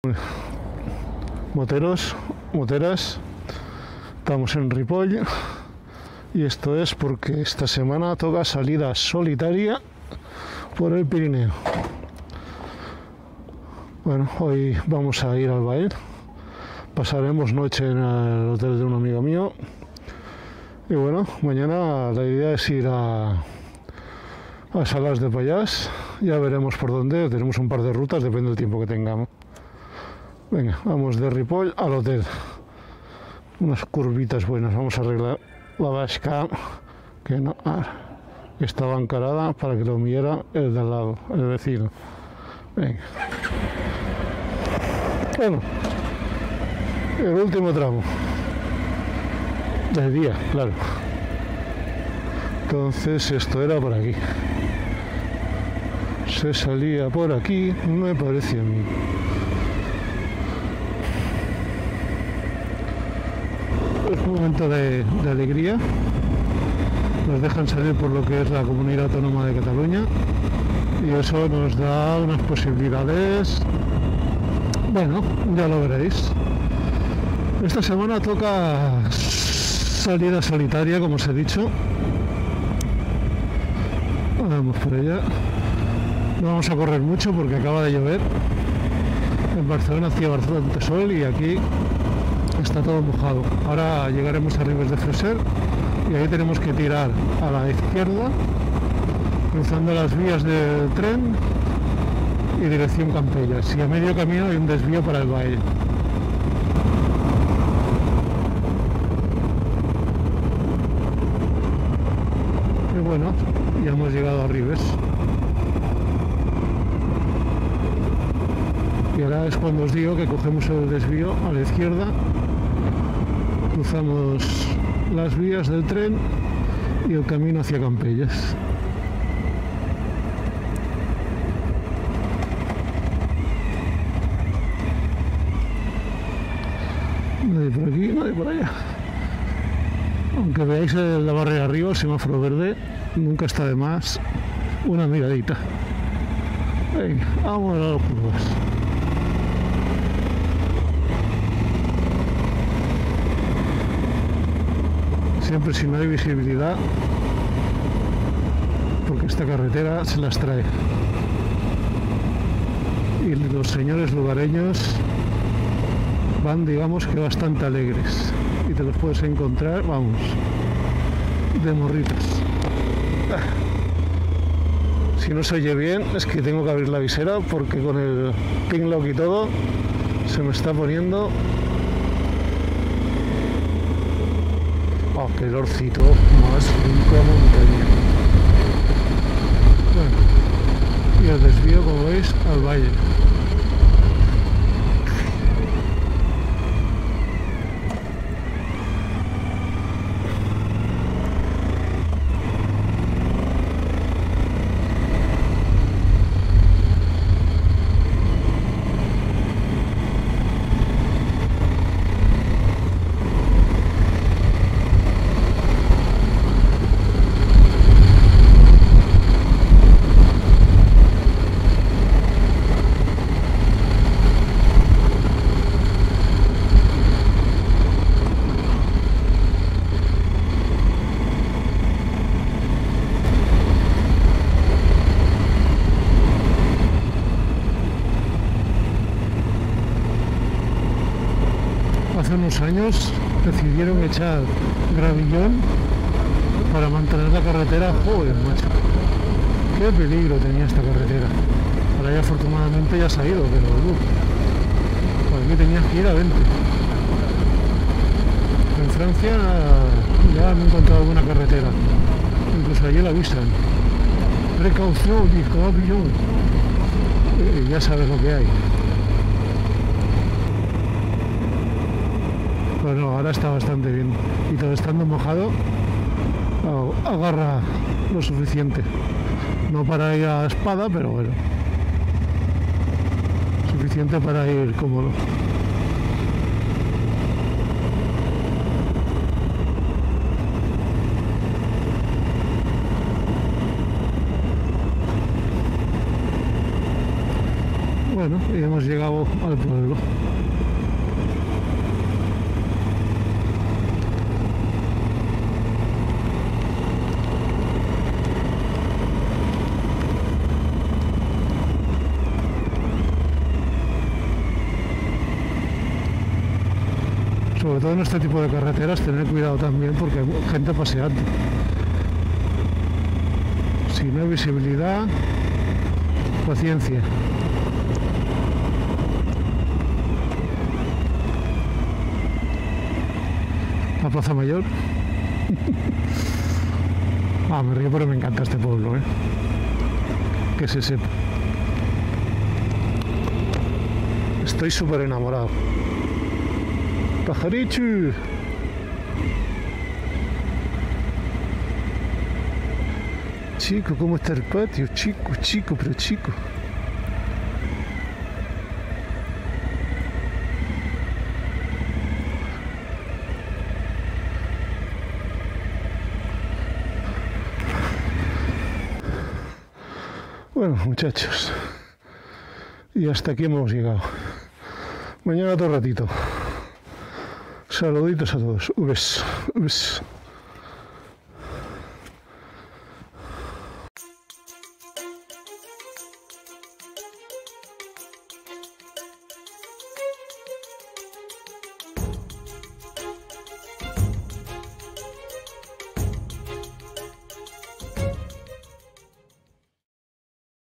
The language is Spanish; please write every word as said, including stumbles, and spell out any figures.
Moteros, moteras, estamos en Ripoll y esto es porque esta semana toca salida solitaria por el Pirineo. Bueno, hoy vamos a ir al Bael, pasaremos noche en el hotel de un amigo mío y bueno, mañana la idea es ir a, a Salàs de Pallars, ya veremos por dónde, tenemos un par de rutas, depende del tiempo que tengamos. Venga, vamos de Ripoll al hotel. Unas curvitas buenas. Vamos a arreglar la vasca que no ah, estaba encarada para que lo midiera el de al lado, el vecino. Venga. Bueno, el último tramo. De día, claro. Entonces esto era por aquí. Se salía por aquí, me parece a mí. Es un momento de, de alegría, nos dejan salir por lo que es la Comunidad Autónoma de Cataluña y eso nos da unas posibilidades, bueno, ya lo veréis. Esta semana toca salida solitaria, como os he dicho. Vamos por allá, no vamos a correr mucho porque acaba de llover. En Barcelona hacía bastante sol y aquí está todo mojado. Ahora llegaremos a Ribes de Freser y ahí tenemos que tirar a la izquierda, cruzando las vías del tren y dirección Campelles. Y a medio camino hay un desvío para el Bael. Y bueno, ya hemos llegado a Ribes. Y ahora es cuando os digo que cogemos el desvío a la izquierda, cruzamos las vías del tren y el camino hacia Campelles. Nadie por aquí, nadie por allá. Aunque veáis la barrera arriba, el semáforo verde, nunca está de más una miradita. Venga, vamos a las curvas. Siempre si no hay visibilidad, porque esta carretera se las trae. Y los señores lugareños van, digamos que bastante alegres. Y te los puedes encontrar, vamos, de morritas. Si no se oye bien, es que tengo que abrir la visera porque con el ping lock y todo se me está poniendo. Oh, qué olorcito más rico a montaña. Bueno, y el desvío, como veis, al valle. Hace unos años decidieron echar gravillón para mantener la carretera. Joder, macho, qué peligro tenía esta carretera. Ahora ya afortunadamente ya se ha ido, pero uh, por aquí tenías que ir a veinte. En Francia ya han encontrado alguna carretera, incluso allí la avisan. Precaución, dijo gravillón. Eh, ya sabes lo que hay. Bueno, ahora está bastante bien y todo estando mojado agarra lo suficiente, no para ir a espada, pero bueno, suficiente para ir cómodo. Bueno, y hemos llegado al pueblo. Sobre todo en este tipo de carreteras, tener cuidado también porque hay gente paseando. Si no hay visibilidad, paciencia. La Plaza Mayor. Ah, me río, pero me encanta este pueblo, ¿eh? Que se sepa. Estoy súper enamorado. Pajarichu. Chico, ¿cómo está el patio? Chico, chico, pero chico. Bueno, muchachos, y hasta aquí hemos llegado. Mañana otro ratito. Saluditos a todos. Ubes, ubes.